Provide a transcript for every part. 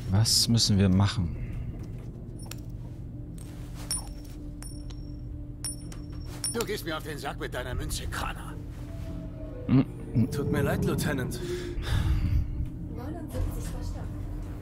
Was müssen wir machen? Du gehst mir auf den Sack mit deiner Münze, Connor. Tut mir leid, Lieutenant. 79 verstanden.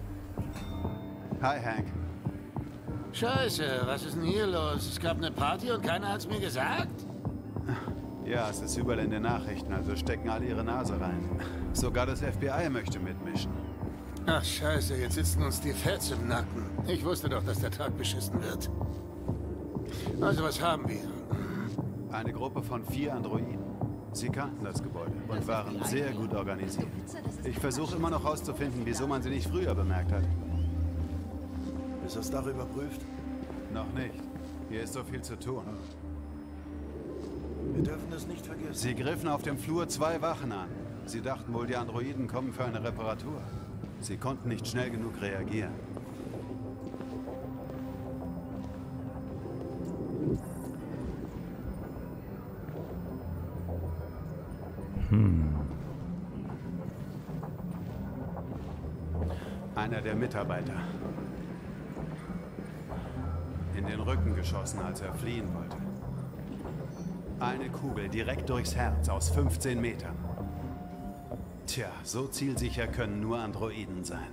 Hi, Hank. Scheiße, was ist denn hier los? Es gab eine Party und keiner hat's mir gesagt? Ja, es ist überall in den Nachrichten, also stecken alle ihre Nase rein. Sogar das FBI möchte mitmischen. Ach scheiße, jetzt sitzen uns die Feds im Nacken. Ich wusste doch, dass der Tag beschissen wird. Also was haben wir? Eine Gruppe von 4 Androiden. Sie kannten das Gebäude und waren sehr gut organisiert. Ich versuche immer noch herauszufinden, wieso man sie nicht früher bemerkt hat. Ist das Dach überprüft? Noch nicht. Hier ist so viel zu tun. Wir dürfen es nicht vergessen. Sie griffen auf dem Flur 2 Wachen an. Sie dachten wohl, die Androiden kommen für eine Reparatur. Sie konnten nicht schnell genug reagieren. Einer der Mitarbeiter. In den Rücken geschossen, als er fliehen wollte. Eine Kugel direkt durchs Herz aus 15 Metern. Tja, so zielsicher können nur Androiden sein.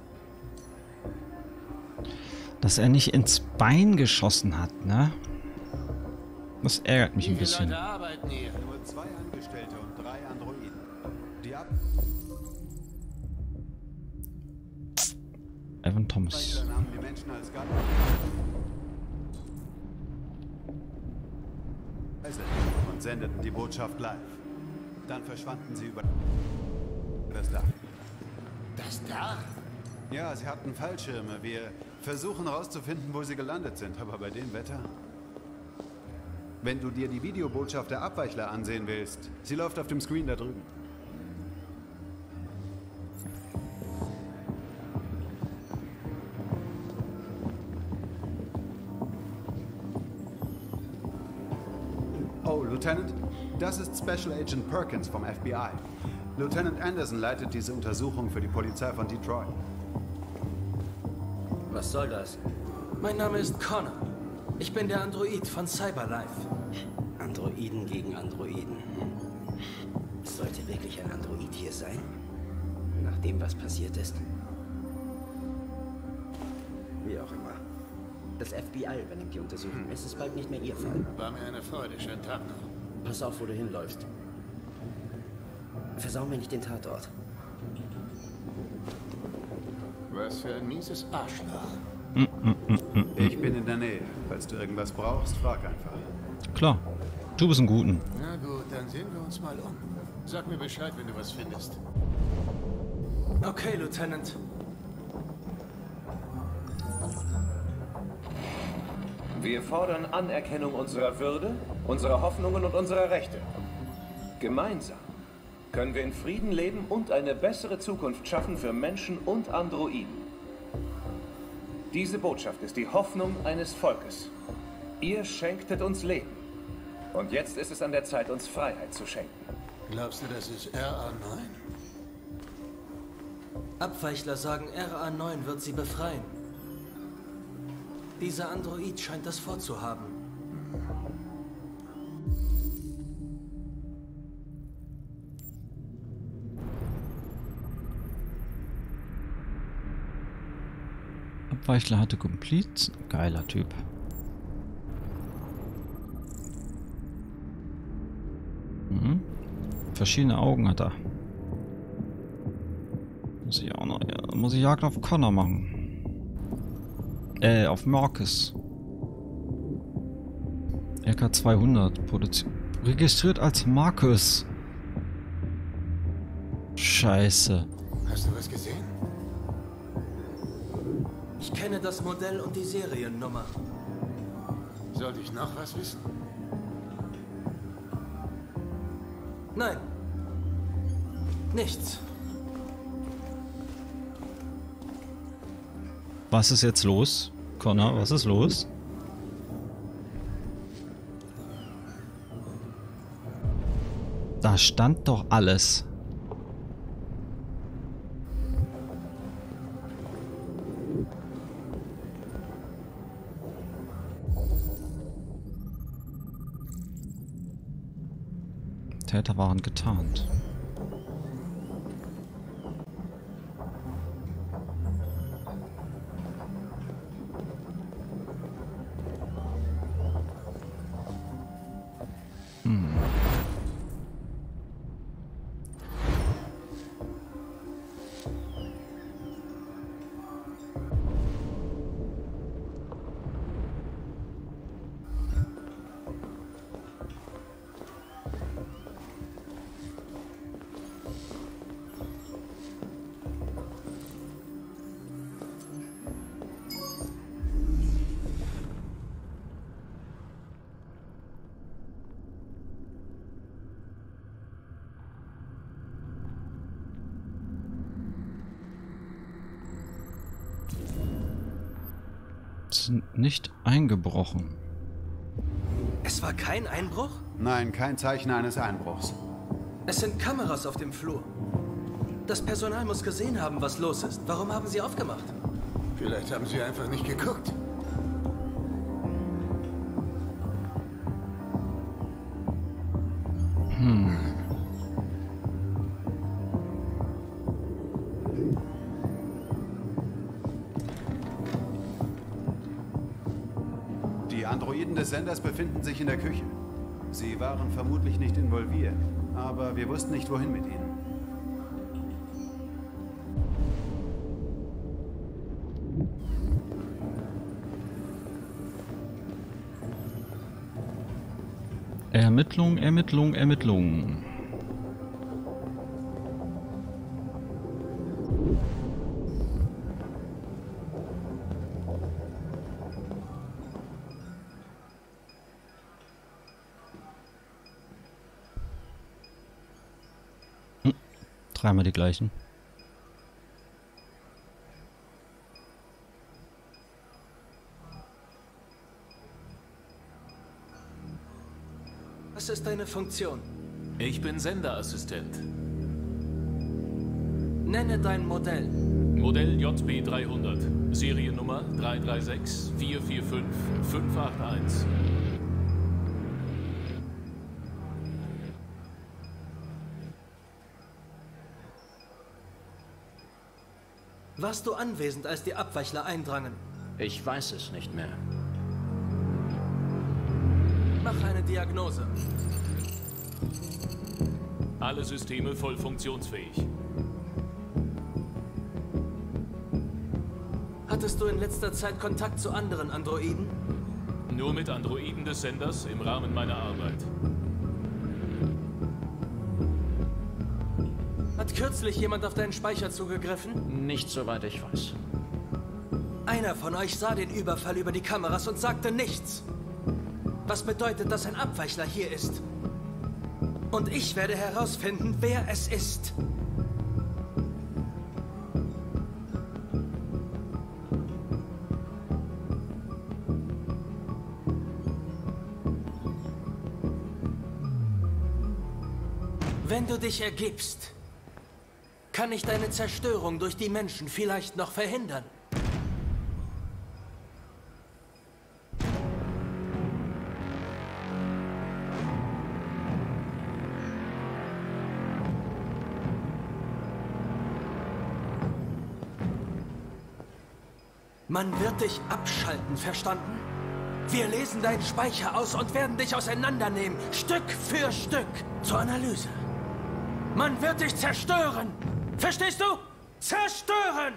Dass er nicht ins Bein geschossen hat, ne? Das ärgert mich Wie ein viele bisschen. Leute arbeiten hier? Nur 2 Angestellte und 3 Androiden. Die Evan Thomas. Abweichler nahmen die Menschen als Garten und sendeten die Botschaft live. Dann verschwanden sie über das Dach. Das Dach? Ja, sie hatten Fallschirme. Wir versuchen herauszufinden, wo sie gelandet sind, aber bei dem Wetter. Wenn du dir die Videobotschaft der Abweichler ansehen willst, sie läuft auf dem Screen da drüben. Oh, Lieutenant, das ist Special Agent Perkins vom FBI. Lieutenant Anderson leitet diese Untersuchung für die Polizei von Detroit. Was soll das? Mein Name ist Connor. Ich bin der Android von Cyberlife. Androiden gegen Androiden. Sollte wirklich ein Android hier sein? Nach dem, was passiert ist? Wie auch immer. Das FBI übernimmt die Untersuchung. Es ist bald nicht mehr Ihr Fall. War mir eine Freude. Schönen Tag noch. Pass auf, wo du hinläufst. Versau mir nicht den Tatort. Was für ein mieses Arschloch. Ich bin in der Nähe. Falls du irgendwas brauchst, frag einfach. Klar. Du bist ein Guten. Na gut, dann sehen wir uns mal um. Sag mir Bescheid, wenn du was findest. Okay, Lieutenant. Wir fordern Anerkennung unserer Würde, unserer Hoffnungen und unserer Rechte. Gemeinsam können wir in Frieden leben und eine bessere Zukunft schaffen für Menschen und Androiden. Diese Botschaft ist die Hoffnung eines Volkes. Ihr schenktet uns Leben. Und jetzt ist es an der Zeit, uns Freiheit zu schenken. Glaubst du, das ist RA9? Abweichler sagen, RA9 wird sie befreien. Dieser Android scheint das vorzuhaben. Abweichler hatte Complete. Geiler Typ. Verschiedene Augen hat er. Muss ich auch noch. Ja, muss ich Jagd auf Connor machen. Auf Marcus. LK200 registriert als Marcus. Scheiße. Hast du was gesehen? Ich kenne das Modell und die Seriennummer. Sollte ich noch was wissen? Nein. Nichts. Was ist jetzt los? Connor, was ist los? Da stand doch alles. Täter waren getarnt. Sind nicht eingebrochen. Es war kein Einbruch? Nein, kein Zeichen eines Einbruchs. Es sind Kameras auf dem Flur. Das Personal muss gesehen haben, was los ist. Warum haben sie aufgemacht? Vielleicht haben sie einfach nicht geguckt. Die Androiden des Senders befinden sich in der Küche. Sie waren vermutlich nicht involviert, aber wir wussten nicht, wohin mit ihnen. Ermittlung, Ermittlung, Ermittlung. Dreimal die gleichen. Was ist deine Funktion? Ich bin Senderassistent. Nenne dein Modell. Modell JB 300. Seriennummer 336 445 581. Warst du anwesend, als die Abweichler eindrangen? Ich weiß es nicht mehr. Mach eine Diagnose. Alle Systeme voll funktionsfähig. Hattest du in letzter Zeit Kontakt zu anderen Androiden? Nur mit Androiden des Senders im Rahmen meiner Arbeit. Hat kürzlich jemand auf deinen Speicher zugegriffen? Nicht soweit ich weiß. Einer von euch sah den Überfall über die Kameras und sagte nichts. Was bedeutet, dass ein Abweichler hier ist? Und ich werde herausfinden, wer es ist. Wenn du dich ergibst, kann ich deine Zerstörung durch die Menschen vielleicht noch verhindern. Man wird dich abschalten, verstanden? Wir lesen deinen Speicher aus und werden dich auseinandernehmen, Stück für Stück, zur Analyse. Man wird dich zerstören! Verstehst du? Zerstören!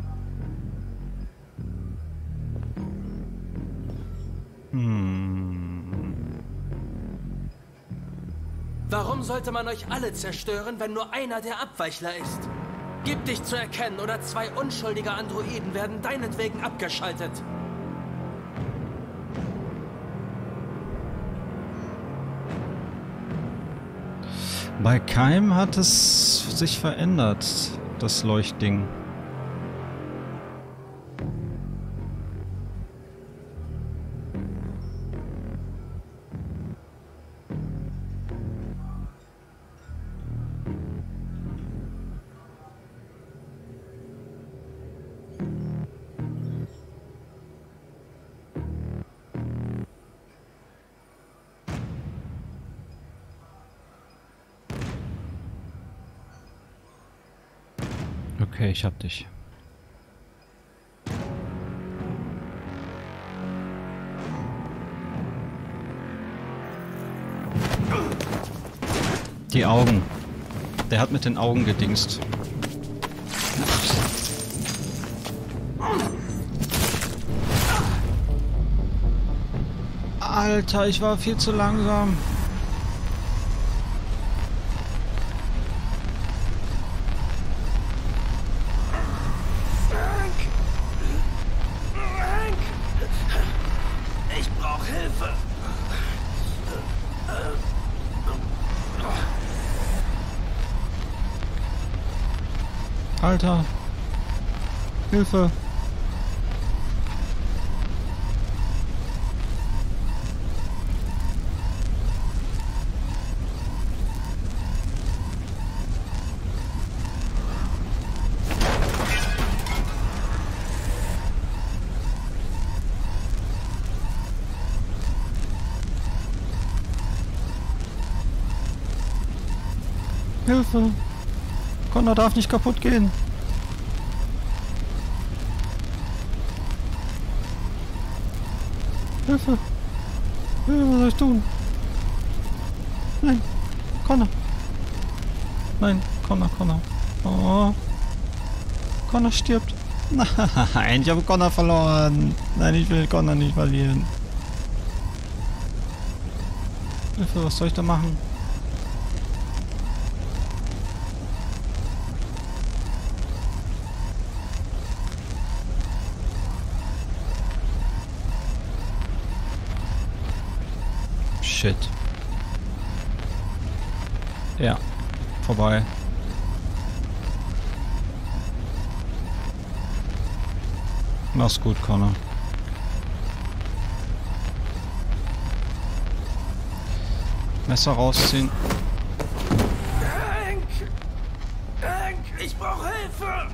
Warum sollte man euch alle zerstören, wenn nur einer der Abweichler ist? Gib dich zu erkennen, oder zwei unschuldige Androiden werden deinetwegen abgeschaltet. Bei Keim hat es sich verändert, das Leuchtding. Okay, ich hab dich. Die Augen. Der hat mit den Augen gedingst. Alter, ich war viel zu langsam. Ich brauche Hilfe. Alter. Hilfe. Hilfe. Connor darf nicht kaputt gehen. Hilfe. Hilfe, was soll ich tun? Nein. Connor. Nein, Connor. Oh. Connor stirbt. Nein, ich habe Connor verloren. Nein, ich will Connor nicht verlieren. Hilfe, was soll ich da machen? Shit. Ja, vorbei. Mach's gut, Connor. Messer rausziehen. Hank, ich brauche Hilfe.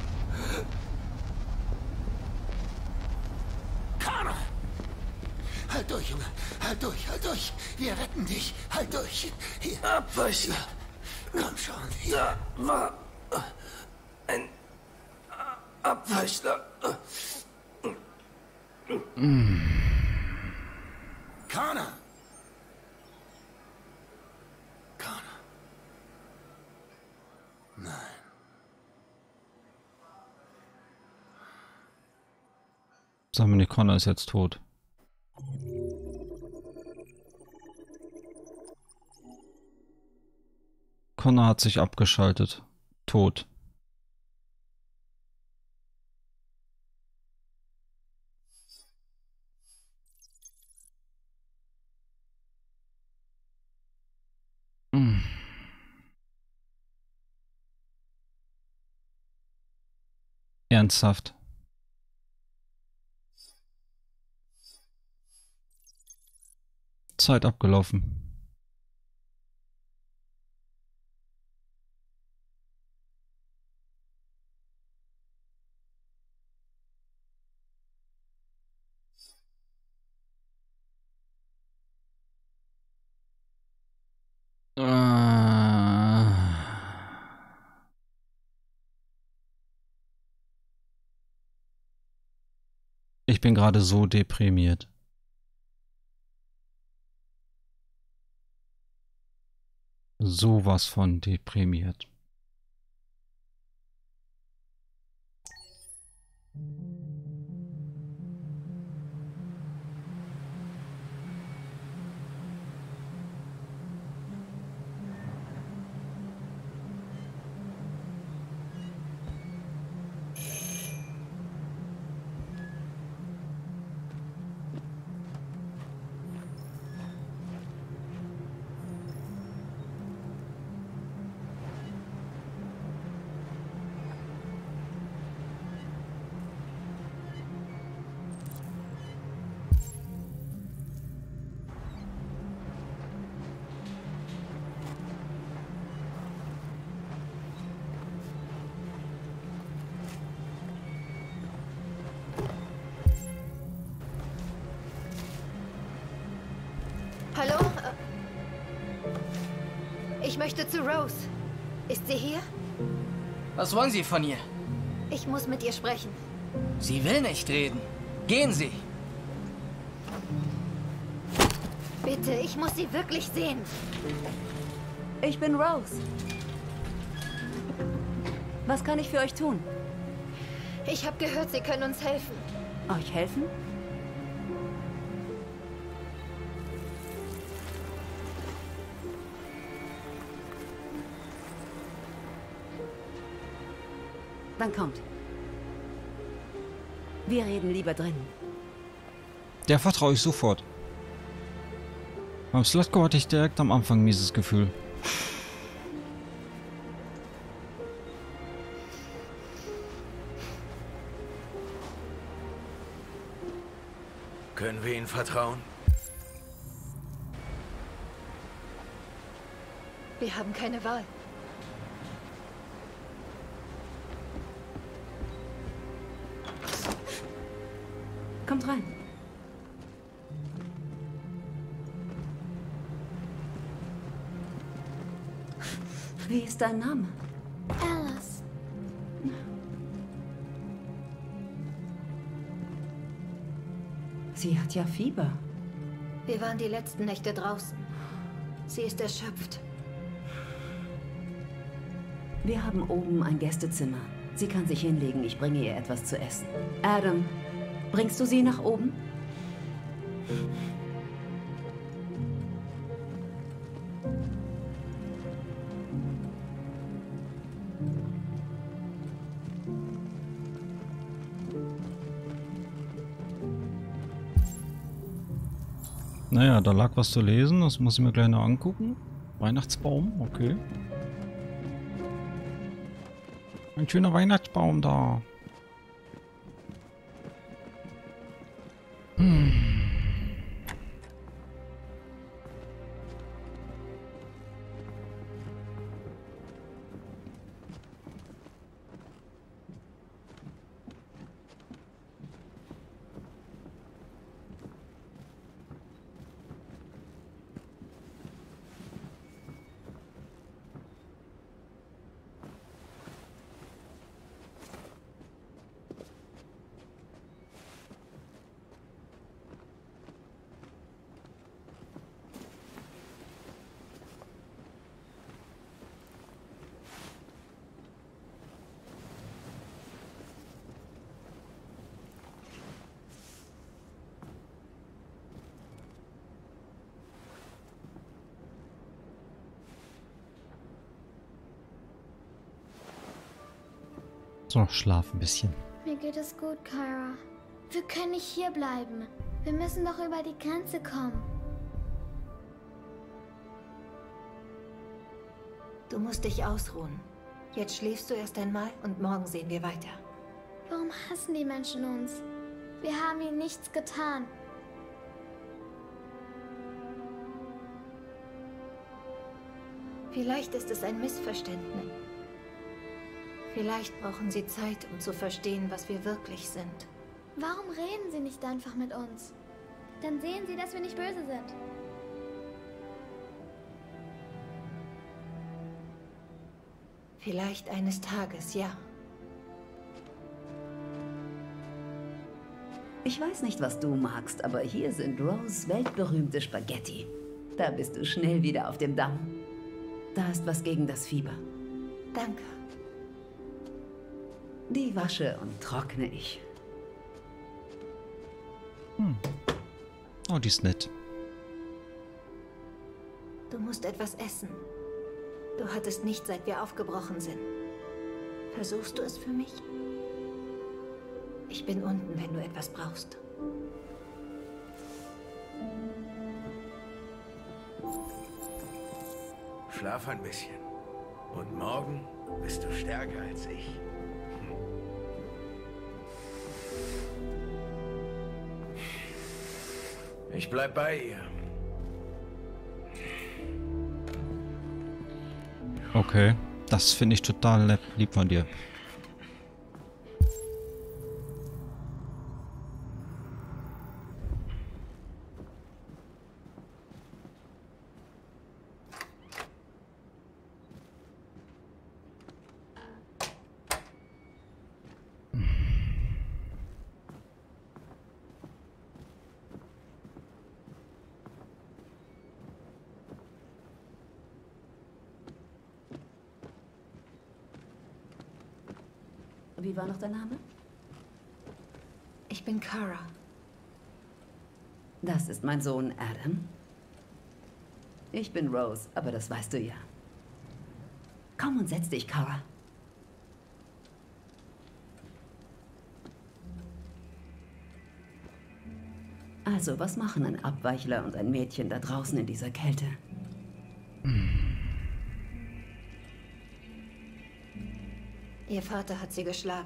Connor! Halt durch, Junge. Halt durch. Wir retten dich. Halt durch. Hier. Abweichler. Komm schon. Hier. Da war ein Abweichler. Connor. Nein. Sag mir nicht, Connor ist jetzt tot. Connor hat sich abgeschaltet. Tot. Ernsthaft. Zeit abgelaufen. Ich bin gerade so deprimiert. Sowas von deprimiert. Hallo? Ich möchte zu Rose. Ist sie hier? Was wollen Sie von ihr? Ich muss mit ihr sprechen. Sie will nicht reden. Gehen Sie. Bitte, ich muss sie wirklich sehen. Ich bin Rose. Was kann ich für euch tun? Ich habe gehört, Sie können uns helfen. Euch helfen? Dann kommt. Wir reden lieber drinnen. Der vertraue ich sofort. Beim Slutko hatte ich direkt am Anfang ein mieses Gefühl. Können wir Ihnen vertrauen? Wir haben keine Wahl. Kommt rein. Wie ist dein Name? Alice. Sie hat ja Fieber. Wir waren die letzten Nächte draußen. Sie ist erschöpft. Wir haben oben ein Gästezimmer. Sie kann sich hinlegen, ich bringe ihr etwas zu essen. Adam, bringst du sie nach oben? Naja, da lag was zu lesen, das muss ich mir gleich noch angucken. Weihnachtsbaum, okay. Ein schöner Weihnachtsbaum da. So, schlaf ein bisschen. Mir geht es gut, Kyra. Wir können nicht hier bleiben. Wir müssen doch über die Grenze kommen. Du musst dich ausruhen. Jetzt schläfst du erst einmal und morgen sehen wir weiter. Warum hassen die Menschen uns? Wir haben ihnen nichts getan. Vielleicht ist es ein Missverständnis. Vielleicht brauchen sie Zeit, um zu verstehen, was wir wirklich sind. Warum reden sie nicht einfach mit uns? Dann sehen sie, dass wir nicht böse sind. Vielleicht eines Tages, ja. Ich weiß nicht, was du magst, aber hier sind Rose weltberühmte Spaghetti. Da bist du schnell wieder auf dem Damm. Da ist was gegen das Fieber. Danke. Die wasche und trockne ich. Oh, die ist nett. Du musst etwas essen. Du hattest nicht, seit wir aufgebrochen sind. Versuchst du es für mich? Ich bin unten, wenn du etwas brauchst. Schlaf ein bisschen. Und morgen bist du stärker als ich. Ich bleib bei ihr. Okay, das finde ich total lieb von dir. Wie war noch dein Name? Ich bin Kara. Das ist mein Sohn Adam. Ich bin Rose, aber das weißt du ja. Komm und setz dich, Kara. Also, was machen ein Abweichler und ein Mädchen da draußen in dieser Kälte? Ihr Vater hat sie geschlagen.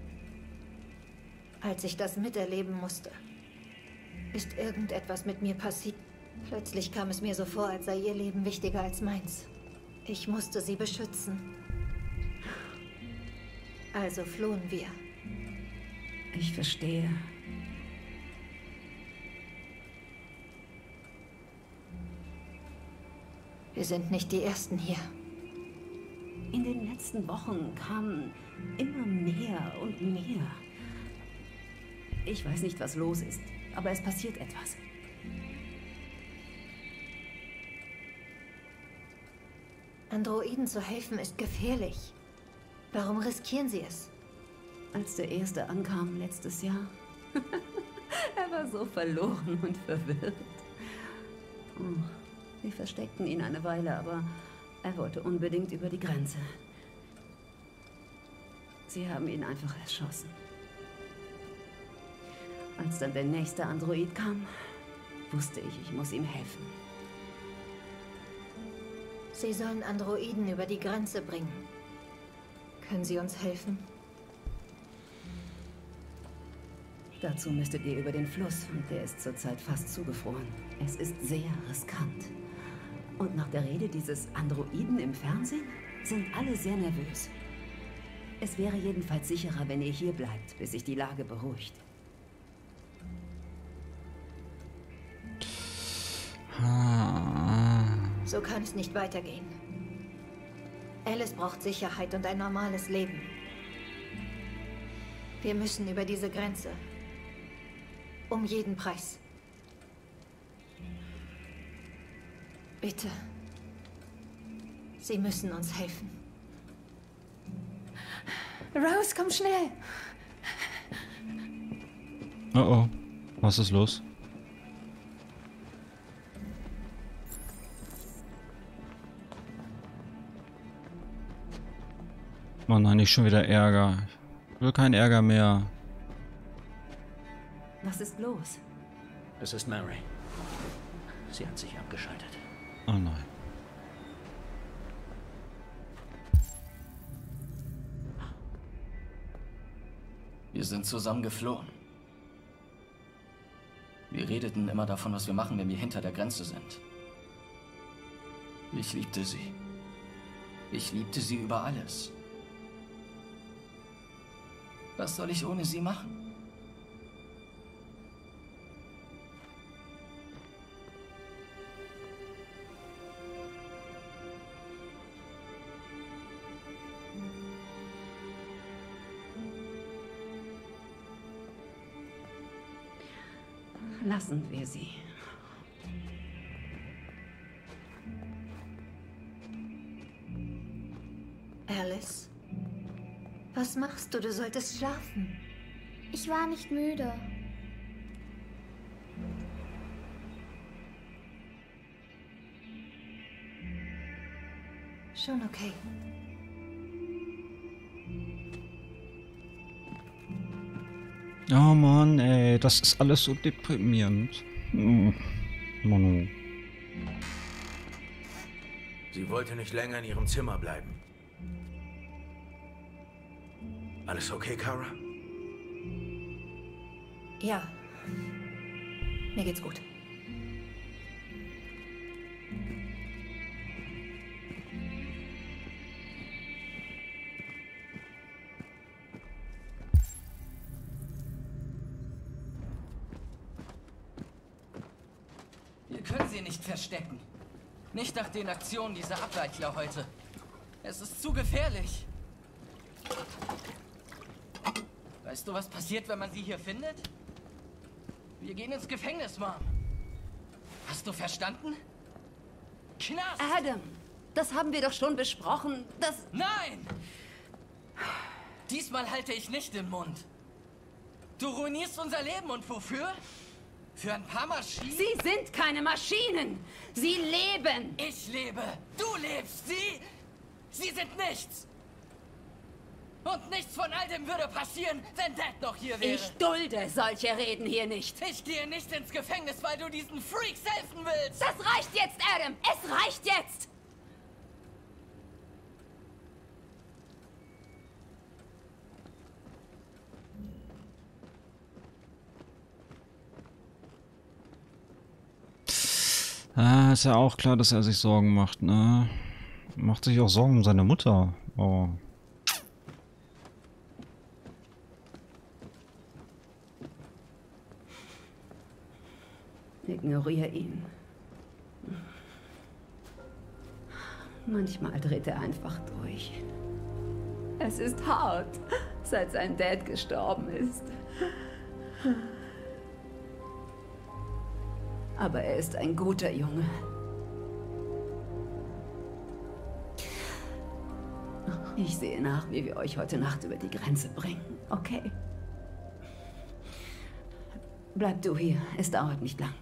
Als ich das miterleben musste, ist irgendetwas mit mir passiert. Plötzlich kam es mir so vor, als sei ihr Leben wichtiger als meins. Ich musste sie beschützen. Also flohen wir. Ich verstehe. Wir sind nicht die Ersten hier. In den letzten Wochen kamen immer mehr und mehr. Ich weiß nicht, was los ist, aber es passiert etwas. Androiden zu helfen ist gefährlich. Warum riskieren sie es? Als der Erste ankam letztes Jahr, er war so verloren und verwirrt. Oh, wir versteckten ihn eine Weile, aber er wollte unbedingt über die Grenze. Sie haben ihn einfach erschossen. Als dann der nächste Android kam, wusste ich muss ihm helfen. Sie sollen Androiden über die Grenze bringen. Können Sie uns helfen? Dazu müsstet ihr über den Fluss und der ist zurzeit fast zugefroren. Es ist sehr riskant. Und nach der Rede dieses Androiden im Fernsehen sind alle sehr nervös. Es wäre jedenfalls sicherer, wenn ihr hier bleibt, bis sich die Lage beruhigt. So kann es nicht weitergehen. Alice braucht Sicherheit und ein normales Leben. Wir müssen über diese Grenze. Um jeden Preis. Bitte. Sie müssen uns helfen. Rose, komm schnell. Oh oh. Was ist los? Oh nein, nicht schon wieder Ärger. Ich will keinen Ärger mehr. Was ist los? Es ist Mary. Sie hat sich abgeschaltet. Oh nein. Wir sind zusammen geflohen. Wir redeten immer davon, was wir machen, wenn wir hinter der Grenze sind. Ich liebte sie. Ich liebte sie über alles. Was soll ich ohne sie machen? Lassen wir sie. Alice? Was machst du? Du solltest schlafen. Ich war nicht müde. Schon okay. Oh Mann, ey, das ist alles so deprimierend. Manu. Sie wollte nicht länger in ihrem Zimmer bleiben. Alles okay, Kara? Ja. Mir geht's gut. Wir können sie nicht verstecken. Nicht nach den Aktionen dieser Abweichler heute. Es ist zu gefährlich. Weißt du, was passiert, wenn man sie hier findet? Wir gehen ins Gefängnis, Mom. Hast du verstanden? Knast! Adam, das haben wir doch schon besprochen. Das... Nein! Diesmal halte ich nicht den Mund. Du ruinierst unser Leben und wofür? Für ein paar Maschinen? Sie sind keine Maschinen! Sie leben! Ich lebe! Du lebst! Sie sind nichts! Und nichts von all dem würde passieren, wenn Dad noch hier wäre. Ich dulde solche Reden hier nicht. Ich gehe nicht ins Gefängnis, weil du diesen Freaks helfen willst. Das reicht jetzt, Adam. Es reicht jetzt. Ist ja auch klar, dass er sich Sorgen macht, ne? Macht sich auch Sorgen um seine Mutter. Oh. Ignoriere ihn. Manchmal dreht er einfach durch. Es ist hart, seit sein Dad gestorben ist. Aber er ist ein guter Junge. Ich sehe nach, wie wir euch heute Nacht über die Grenze bringen, okay? Bleib du hier, es dauert nicht lang.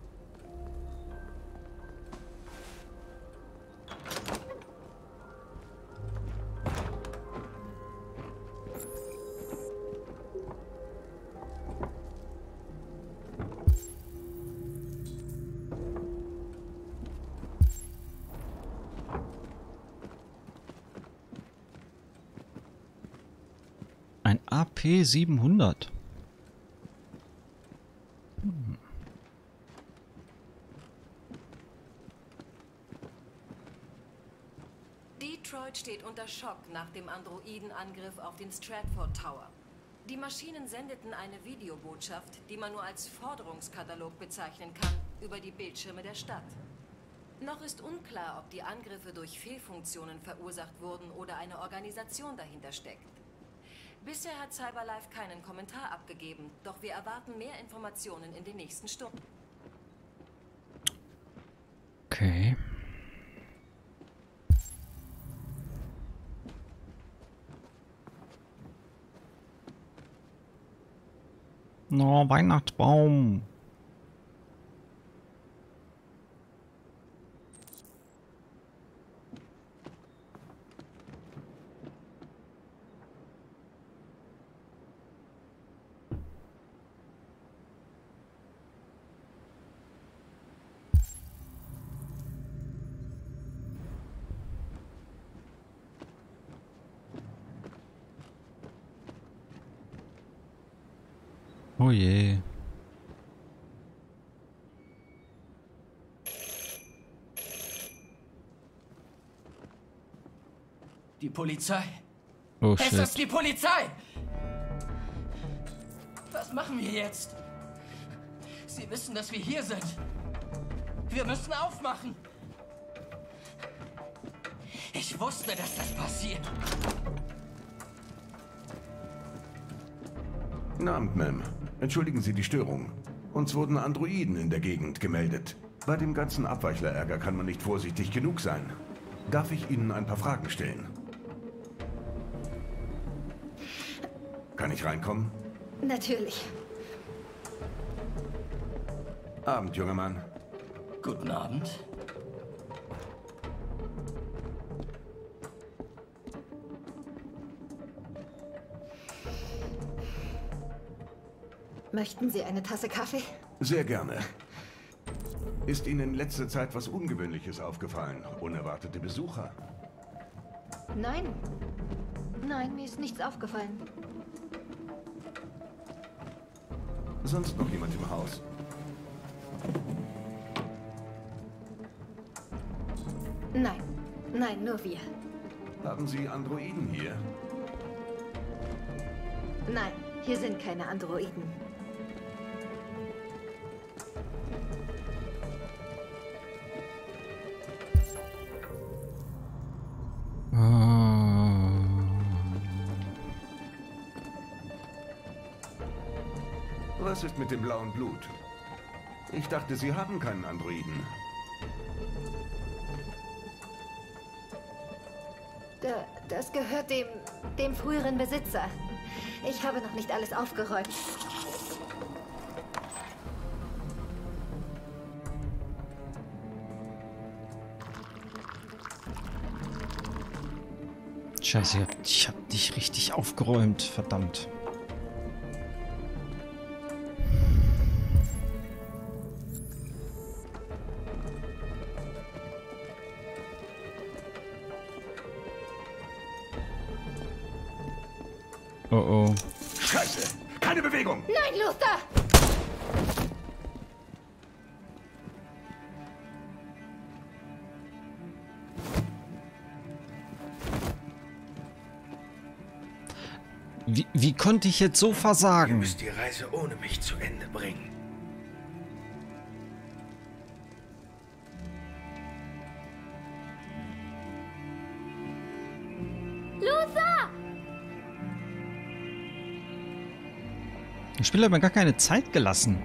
Ein AP 700. Detroit steht unter Schock nach dem Androidenangriff auf den Stratford Tower. Die Maschinen sendeten eine Videobotschaft, die man nur als Forderungskatalog bezeichnen kann, über die Bildschirme der Stadt. Noch ist unklar, ob die Angriffe durch Fehlfunktionen verursacht wurden oder eine Organisation dahinter steckt. Bisher hat Cyberlife keinen Kommentar abgegeben, doch wir erwarten mehr Informationen in den nächsten Stunden. Okay. No, Weihnachtsbaum. Oh je. Die Polizei. Oh Es shit. ist die Polizei! Was machen wir jetzt? Sie wissen, dass wir hier sind. Wir müssen aufmachen. Ich wusste, dass das passiert. Guten Abend, Ma'am. Entschuldigen Sie die Störung. Uns wurden Androiden in der Gegend gemeldet. Bei dem ganzen Abweichlerärger kann man nicht vorsichtig genug sein. Darf ich Ihnen ein paar Fragen stellen? Kann ich reinkommen? Natürlich. Abend, junger Mann. Guten Abend. Möchten Sie eine Tasse Kaffee? Sehr gerne. Ist Ihnen in letzter Zeit was Ungewöhnliches aufgefallen? Unerwartete Besucher? Nein. Nein, mir ist nichts aufgefallen. Sonst noch jemand im Haus? Nein. Nein, nur wir. Haben Sie Androiden hier? Nein, hier sind keine Androiden. Was ist mit dem blauen Blut? Ich dachte, Sie haben keinen Androiden. Das gehört dem früheren Besitzer. Ich habe noch nicht alles aufgeräumt. Scheiße, ich hab nicht richtig aufgeräumt. Verdammt. Oh oh. Scheiße! Keine Bewegung! Nein, Luther! Wie konnte ich jetzt so versagen? Ihr müsst die Reise ohne mich zu Ende bringen. Luther! Das Spiel hat mir gar keine Zeit gelassen.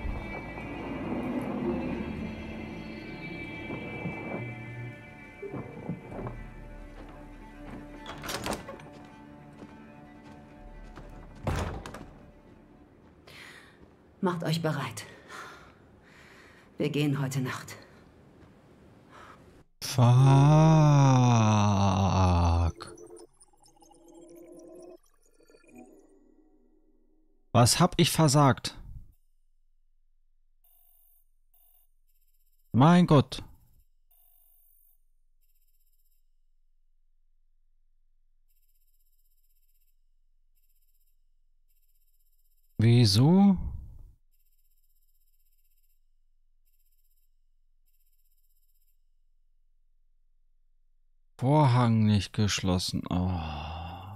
Macht euch bereit. Wir gehen heute Nacht. Fuck. Was hab ich versagt? Mein Gott. Wieso? Vorhang nicht geschlossen. Oh.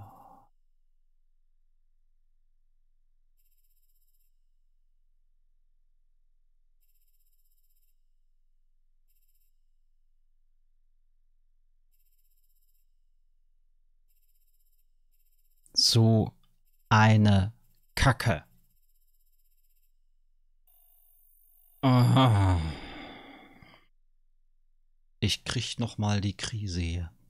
So eine Kacke. Aha. Ich krieg noch mal die Krise hier.